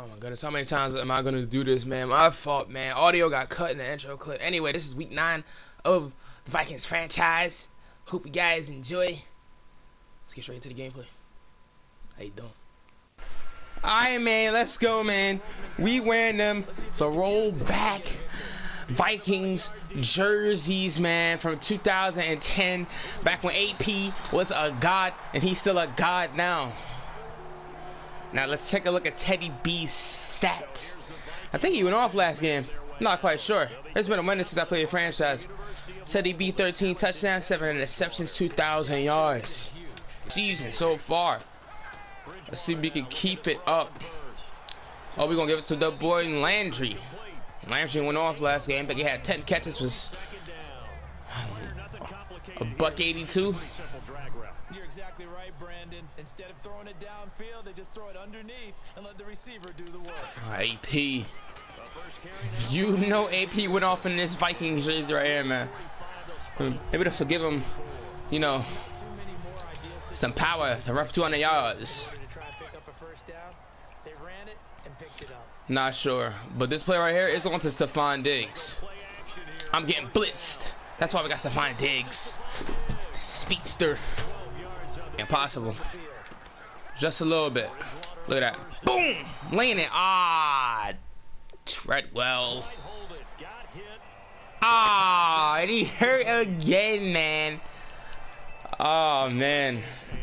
Oh my goodness, how many times am I gonna do this, man? My fault, man. Audio got cut in the intro clip. Anyway, this is week 9 of the Vikings franchise. Hope you guys enjoy. Let's get straight into the gameplay. How you doing? Alright, man, let's go, man. We wearing them throwback Vikings jerseys, man, from 2010, back when AP was a god, and he's still a god now. Now let's take a look at Teddy B's stats. I think he went off last game. I'm not quite sure. It's been a minute since I played a franchise. Teddy B, 13 touchdowns, 7 interceptions, 2,000 yards. Season so far. Let's see if we can keep it up. Oh, we're gonna give it to the boy Landry. Landry went off last game. I think he had 10 catches, was a $182. You're exactly right, Brandon. Instead of throwing it downfield, they just throw it underneath and let the receiver do the work. AP. You know AP went off in this Vikings jersey right here, man. Maybe to forgive him, you know, some power to run for 200 yards. Not sure, but this play right here is on to Stephon Diggs. I'm getting blitzed. That's why we got Stephon Diggs. Speedster. Impossible. Just a little bit. Look at that. Boom! Laying it. Ah, Treadwell. Ah, and he hurt again, man. Oh, man.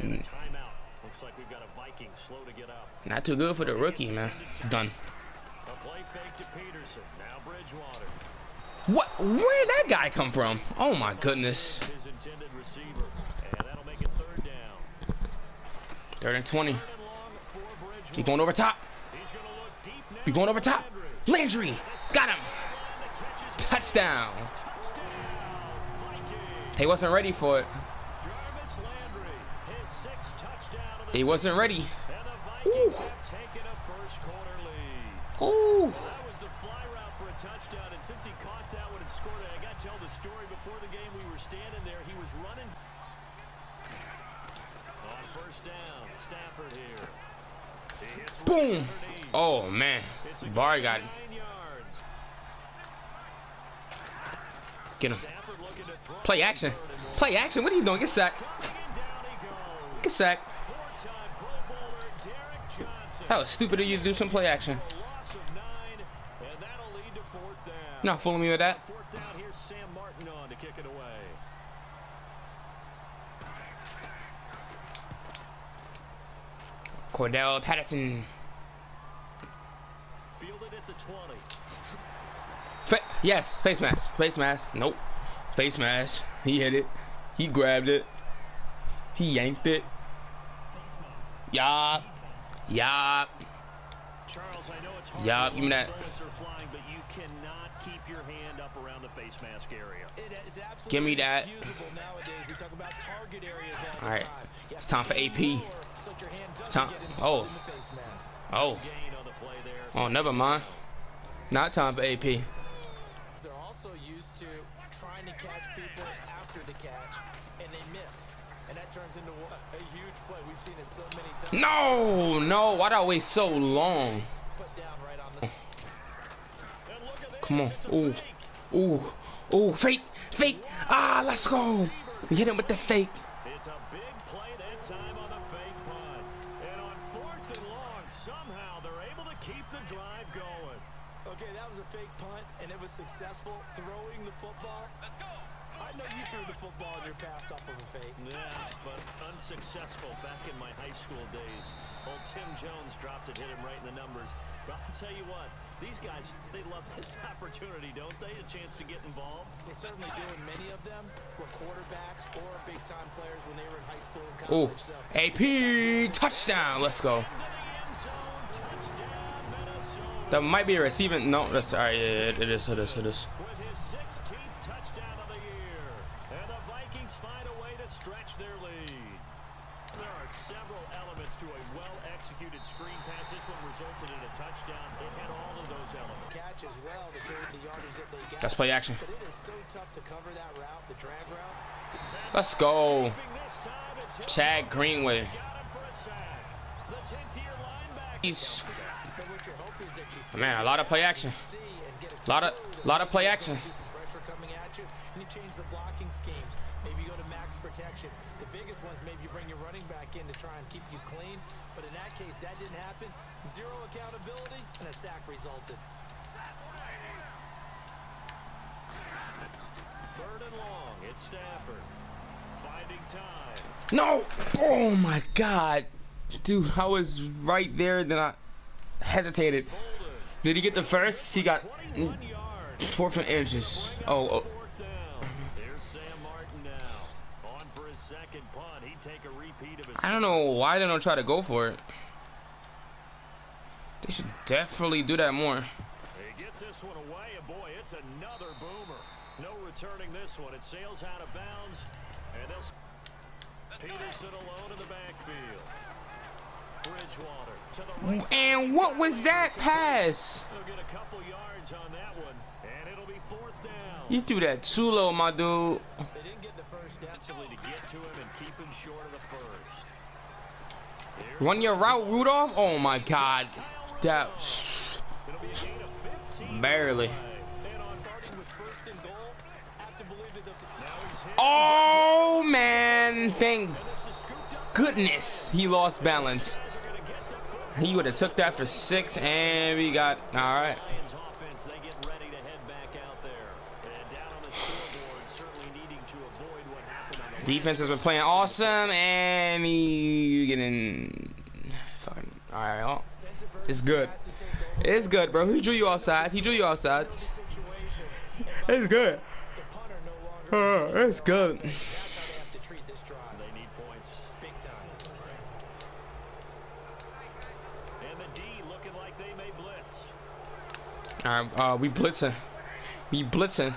Not too good for the rookie, man. Done. What? Where'd that guy come from? Oh, my goodness. 3rd and 20. Keep going over top. Be going over top. Landry got him. Touchdown. He wasn't ready for it. He wasn't ready. Ooh. Ooh. Since he caught that one and scored it, I got to tell the story. Before the game, we were standing there. He was running. On first down, Stafford here. Boom! Oh man, Barr got it. Get him. Play action. Play action. What are you doing? Get sacked. Get sacked. That was stupid of you to do some play action. Not fooling me with that. Cordell Patterson. Yes, face mask. Face mask. Nope. Face mask. He hit it. He grabbed it. He yanked it. Yup. Yup. Yup. Give me that. Keep your hand up around the face mask area. Give me that. All right, it's time for AP. Time. Oh. Oh. Oh, never mind. Not time for AP. They're also used to trying to catch people after the catch, and they miss, and that turns into a huge play. We've seen it so many times. No, no. Why did I wait so long? Come on. Ooh. Ooh. Ooh. Fake. Fake. Ah, let's go. We hit him with the fake. It's a big play that time on the fake punt. And on 4th and long, somehow they're able to keep the drive going. Okay, that was a fake punt, and it was successful throwing the football. Let's go. I know you threw the football in your pass off of a fake. Yeah, but unsuccessful back in my high school days. Old Tim Jones dropped it, hit him right in the numbers. But I'll tell you what, these guys, they love this opportunity, don't they? A chance to get involved. They certainly do, and many of them were quarterbacks or big-time players when they were in high school and college. Ooh, so. AP touchdown. Let's go. That might be a receiving. No, that's all right. Yeah, it is. It is. It is. With his 16th touchdown of the year, and the Vikings find a way to stretch their lead. There are several elements to a well-executed screen pass. This one resulted in a touchdown. It had all of those elements. Catch as well to carry the yardage that they got. Let's play action. But it is so tough to cover that route, the drag route. Let's go. Chad Greenway. The 10th-year linebacker. He's what you're hoping is that you Man, a lot of play action. see and get a Lot of play action. do some pressure coming at you, and you change the blocking schemes. Maybe you go to max protection. The biggest ones, maybe you bring your running back in to try and keep you clean. But in that case, that didn't happen. Zero accountability, and a sack resulted. 3rd and long. It's Stafford. Finding time. No! Oh my God. Dude, I was right there, then I hesitated. Did he get the first? He got 21 yards. 4th and inches. Oh, 4th down. Here's Sam Martin now. On for his second punt. He'd take a repeat of his I don't know why they don't try to go for it. They should definitely do that more. He gets this one away, and boy, it's another boomer. No returning this one. It sails out of bounds, and they'll... Peterson alone in the backfield. Bridgewater to the right. And what was that pass? He'll get a couple yards on that one, and it'll be 4th down. You threw that too low, my dude. They didn't get the first down. Defensively to get to him and keep him short of the first. Here's Run your route, Rudolph. Oh my God. That It'll be a gain of 15. barely. And on starting with 1st and goal, have to believe that Now he's hit. Oh man, thank This is scooped up. goodness he lost balance. Guys are gonna get the foot. He would have took that for 6, and we got all right. Lions offense, they get ready to head back out there. And down on the scoreboard, certainly needing to avoid what happened on the Defense has been playing awesome, and he getting fucking all right. Oh, it's good. It's good, bro. He drew you offside. He drew you offside. It's good. It's good. that's how they have to treat this drive. They need points. Big time. And the D looking like they may blitz. All right, we blitzing. We blitzing.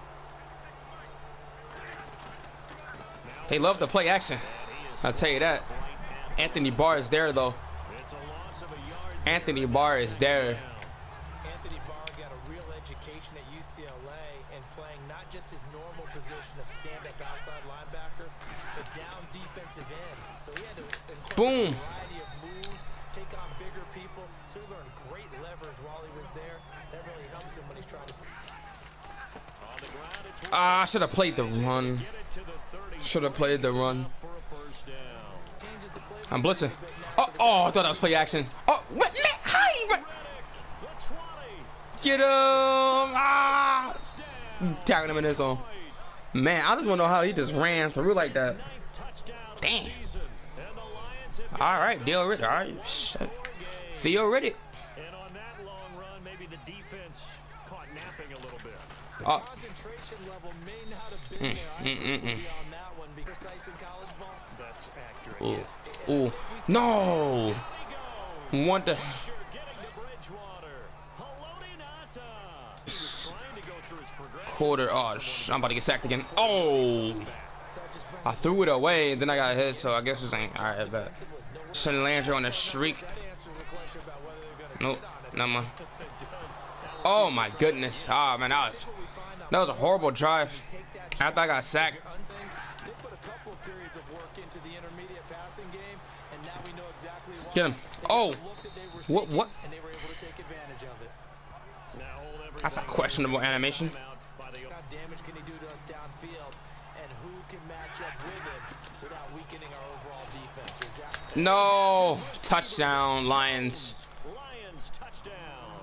They love to play action. I'll tell you that. Anthony Barr is there though. It's a loss of a yard. Anthony Barr is there. Anthony Barr got a real education at UCLA and playing not just his normal position of stand-up outside linebacker, but down defensive end. So he had to incorporate Boom. a variety of moves, take on bigger people. So he learned great leverage while he was there. That really helps him when he's trying to... On the ground, it's I should have played the run. get it to the 30. Should have played the run. For a first down. changes the play I'm blitzing. Oh, I thought that was play action. Oh, what? Man, how you? The 20. Get him! Ah! Tagging him in his own. Man, I just want to know how he just ran through like that. Ninth touchdown of the Damn. season. And the Lions have All right, Theo Riddick. All right, shit. Theo Riddick. And on that long run, maybe the defense caught napping a little bit. Oh, concentration level may not have been there. I agree with you on that one. Be precise in college ball. That's accurate. ooh, ooh, no! He goes. What the? Pressure getting to Bridgewater. Haloti Ngata. He was trying to go through his progression. Quarter. Oh, I'm about to get sacked again. Oh! I threw it away, and then I got hit, so I guess this ain't. All right, bet. Shouldn't Landry on a shriek. That answers the question about whether they're going to Nope, sit on it. no man. Oh my goodness! Ah man, that was a horrible drive. After I got sacked. They put a couple of periods of work into the intermediate passing game, and now we know exactly why. Get him. They Oh, looked that they were what? seeking, What? And they were able to take advantage of it. Now hold everything That's a questionable animation. out by the What damage can he do to us downfield, and who can match up with him without weakening our overall defense? Exactly. No! Touchdown, Lions. Lions touchdown.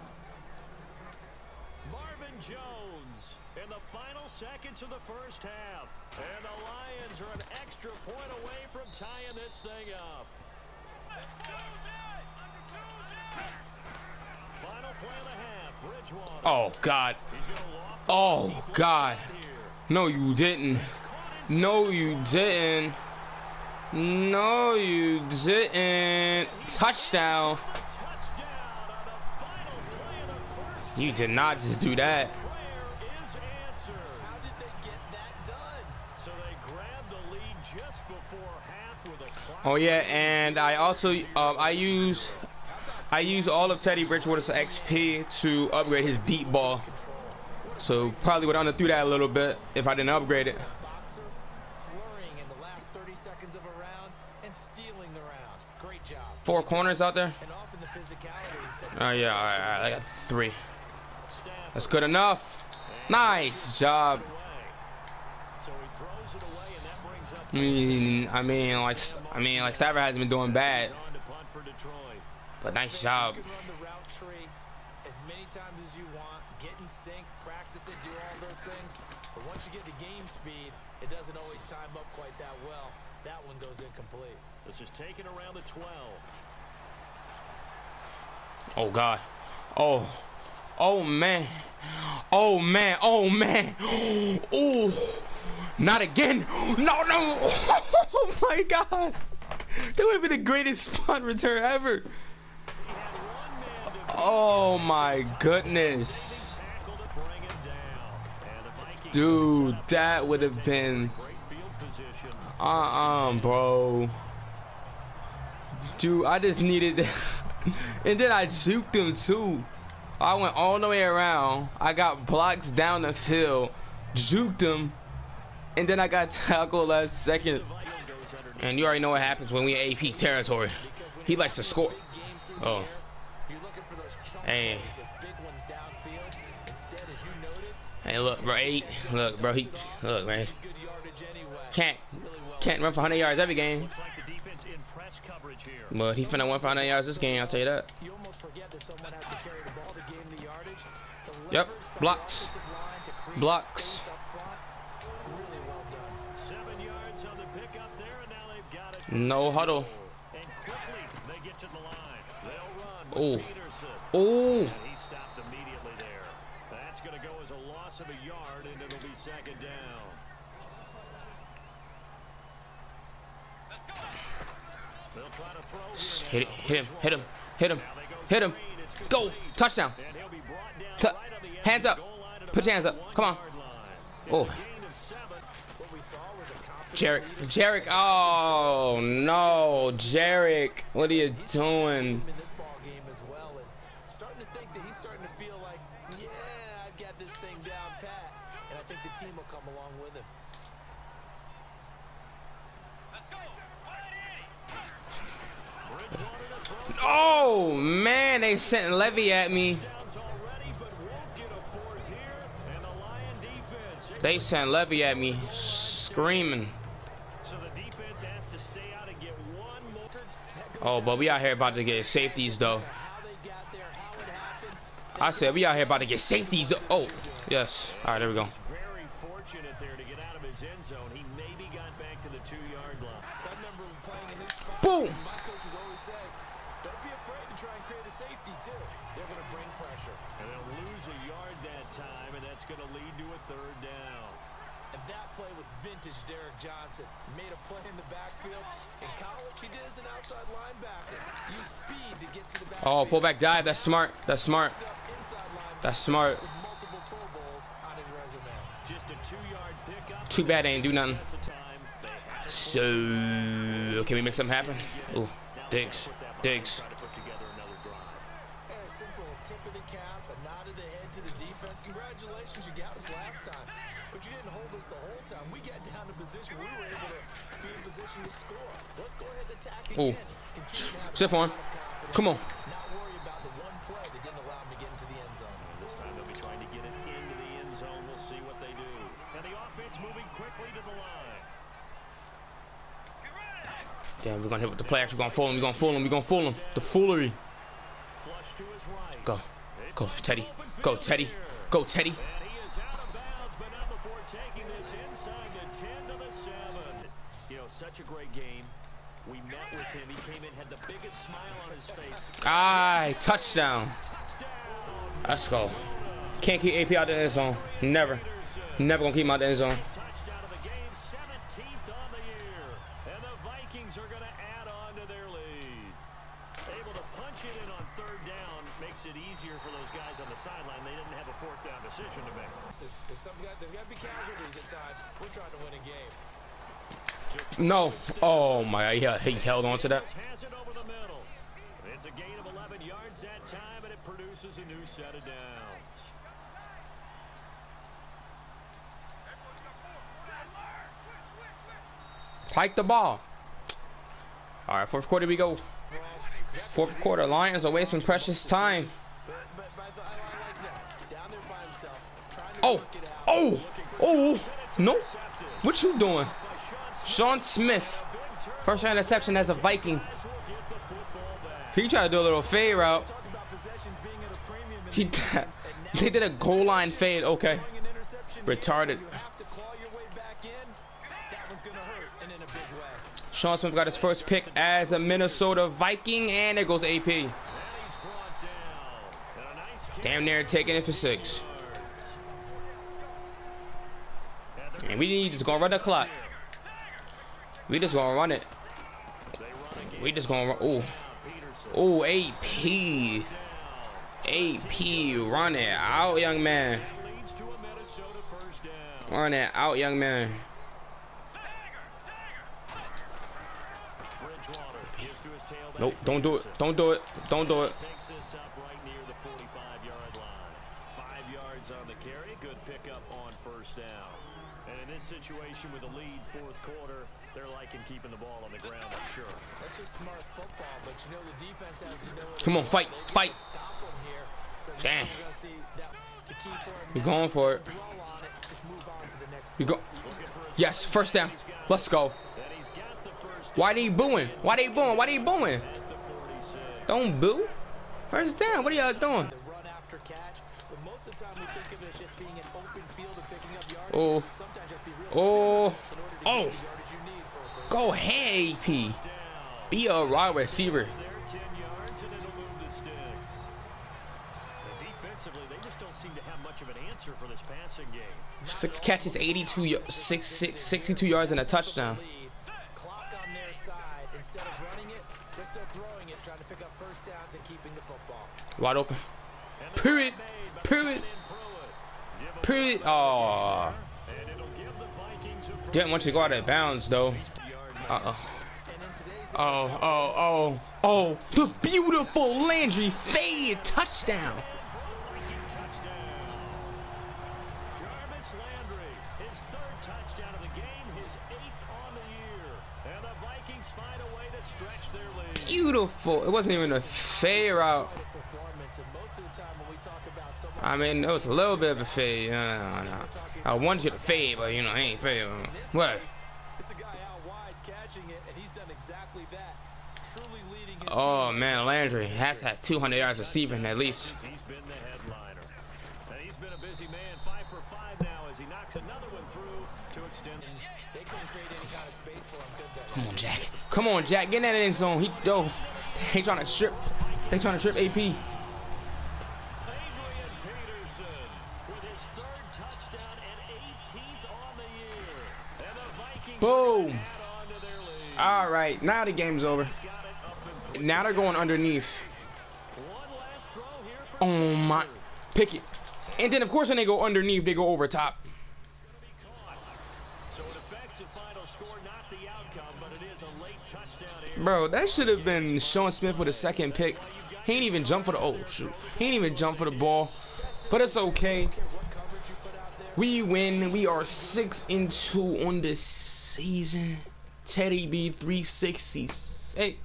Marvin Jones in the final seconds of the first half. And the Lions are an extra point away from tying this thing up. Final play of the half. Bridgewater. Oh God. He's gonna loft it Oh deep left God. side here. No, you didn't. No, you didn't. No, you didn't. Touchdown. Touchdown on the final play of the first. You did not just do that. Prayer is answered. How did they get that done? So they grabbed the lead just before half with a clock. Oh yeah, and I also I use all of Teddy Bridgewater's XP to upgrade his deep ball. So probably would underthrew that a little bit if I didn't upgrade it. Boxer flurrying in the last 30 seconds of a round and stealing the round. Great job. 4 corners out there. And often the physicality Oh yeah, all right, I got 3. That's good enough. Nice job. I mean, like Stafford hasn't been doing bad, but nice job. You can run the route tree as many times as you want, get in sync, practice it, do all those things. But once you get to game speed, it doesn't always time up quite that well. That one goes incomplete. This is taken around the 12. Oh God. Oh. Oh man. Oh man. Oh man. Oh. Not again. No, no. Oh my God. That would have been the greatest punt return ever. Oh my goodness. Dude, that would have been bro. Dude, I just needed that. And then I juked him too. I went all the way around. I got blocks down the field, juked him, and then I got tackled last second. And you already know what happens when we in AP territory. He likes to score. Oh. Hey. Hey, look, bro. Look, bro. Look, man. Can't run for 100 yards every game. But he finna run for 100 yards this game. I'll tell you that. Yep. Blocks. Blocks. No huddle. Oh. Oh. He stopped immediately there. That's going to go as a loss of a yard, and it'll be second down. They'll try to throw hit him. Go. Touchdown. Hands up. Put your hands up. Come on. Oh. Jarek. Oh no, Jarek. What are you doing? Starting to think that he's starting to feel like, yeah, I've got this thing down pat, and I think the team will come along with him. Oh man, they sent Levy at me. They sent Levy at me, screaming. Oh, but we out here about to get safeties though. I said we out here about to get safeties. Oh, yes. All right, there we go. Very fortunate there to get out of his end zone. He maybe got back to the 2-yard line. I remember playing in this spot. Boom. My coaches always say, don't be afraid to try and create a safety too. They're going to bring pressure. And they'll lose a yard that time, and that's going to lead to a 3rd down. And that play was vintage Derek Johnson. Made a play in the backfield. In college, he did as an outside linebacker. Use speed to get to the backfield. Oh, fullback dive. That's smart. That's smart. That's smart. Multiple Pro Bowls on his resume. Just a 2-yard pickup. Too bad they ain't do nothing. So, can we make something happen? Ooh, Diggs. A simple tip of the cap, a nod of the head to the defense. Congratulations, you got us last time. But you didn't hold us the whole time. We got down to position. We were able to be in position to score. Let's go ahead and attack again. Sit for him. Come on. Not worry about the one play that didn't allow him to get into the end zone. This time they'll be trying to get it into the end zone. We'll see what they do. And the offense moving quickly to the line. Damn, we're gonna hit with the play action. We're gonna fool him. The foolery. Flush to his right. Go, Teddy. And he is out of bounds, but not before taking this inside the 10 to the 7. You know, such a great game. We met with him. He came in, had the biggest smile on his face. Touchdown. Let's go. Can't keep AP out the end zone. Never gonna keep him out the end zone. Touchdown of the game, 17th on the year. And the Vikings are going to add on to their lead. Able to punch it in on 3rd down makes it easier for those guys on the sideline. They didn't have a 4th down decision to make. There's some guys, there's got to be casualties at times. We're trying to win a game. No. Oh my, yeah, he held on to that. Has it over the middle. It's a gain of 11 yards that time, and it produces a new set of downs. Hike the ball. All right, 4th quarter we go. Fourth quarter, Lions are wasting precious time. But I like that. Down there by himself, trying to Oh, work it out. oh, no. What you doing? Sean Smith. First interception as a Viking. He tried to do a little fade route. Talk about possessions being at a premium in He, these games, and now they did a goal line fade. Okay. throwing an interception here, Retarded. you have to claw your way back in. That one's gonna hurt, and in a big way. Sean Smith got his first pick as a Minnesota Viking, and there goes AP. Damn near taking it for 6. And we just gonna run the clock. We just gonna run it. We just gonna run. Ooh. Ooh, AP. AP, run it out, young man. Run it out, young man. Nope, don't do it. Don't do it. Don't do it. Takes this up right near the 45-yard line. 5 yards on the carry. Good pickup on first down. And in this situation with a lead fourth quarter, they're liking keeping the ball on the ground, I'm sure. That's just smart football, but you know the defense has to know what Come on, to do. fight, They gotta fight. Stop them here. So now Damn. we're gonna see that the key for him We now, going for it. dwell on it, just move on to the next We go. Yes, first down. Let's go. And he's got the first Why they booing? Why they booing? Why they booing? at the 46. Don't boo. First down. What are y'all doing? the run after catch, but most of the time we think of it as just being an open field and picking up yardage. Oh. Sometimes you have to be real Oh. physical in order to Oh. get the yardage you need for a first Go ahead, AP. Be a wide receiver. They're 10 yards and it'll move the sticks. And defensively, they just don't seem to have much of an answer for this passing game. 6 catches, 62 yards and a touchdown. lead. Clock on their side. Instead of running it, they're still throwing it, trying to pick up first downs and keeping the football. Wide open. And the Period. grab made by Period. Pruitt. Give 'em Period. one Oh. and it'll give the Vikings a Didn't want you to go out of bounds though. yard Uh-oh. And in today's Oh. The beautiful Landry fade touchdown. touchdown. Jarvis Landry, his 3rd touchdown of the game, his 8th on the year. And the Vikings find a way to stretch their lead. Beautiful. It wasn't even a fade route. performance, and most of the time when we talk about someone I mean, it was a little bit of a fade. No. I wanted you to fade, but you know, I ain't fade. What? it's a guy out wide catching it, and he's done exactly that. Truly leading his Oh team. man, Landry has had 200 yards receiving at least. He's been the headliner. And he's been a busy man, 5 for 5 now as he knocks another one through to extend. They couldn't create any kind of space for him, could they? Come on, Jack. Come on, Jack. Get in that end zone. They trying to strip. They trying to strip AP. Adrian Peterson with his 3rd touchdown and 18th on the year. And the Vikings Boom. add on to their lead. All right, now the game's over. Got it up and through. Now they're going underneath. One last throw here for Oh my, pick it. And then of course when they go underneath, they go over top. So it affects the final score, not the outcome, but it is a late touchdown here. Bro, that should have been Sean Smith with a 2nd pick. He ain't even jump for the He ain't even jump for the ball. But it's okay. What coverage you put out there? We win. We are 6-2 on this season. Teddy B 366.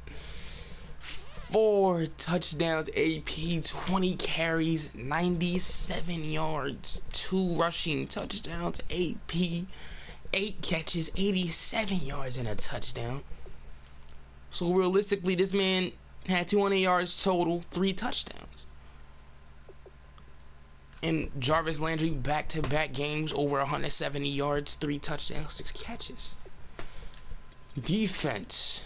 4 touchdowns, AP 20 carries, 97 yards, 2 rushing touchdowns, AP 8 catches, 87 yards and a touchdown. So realistically, this man had 200 yards total, 3 touchdowns. And Jarvis Landry back-to-back games over 170 yards, 3 touchdowns, 6 catches. Defense.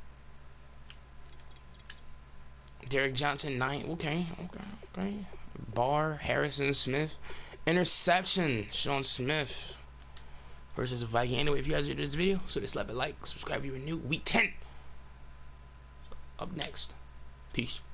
Derek Johnson 9. Okay. Barr, Harrison Smith. Interception, Sean Smith versus a Viking. Anyway, if you guys enjoyed this video, so just leave a like, subscribe if you're new. Week 10 up next. Peace.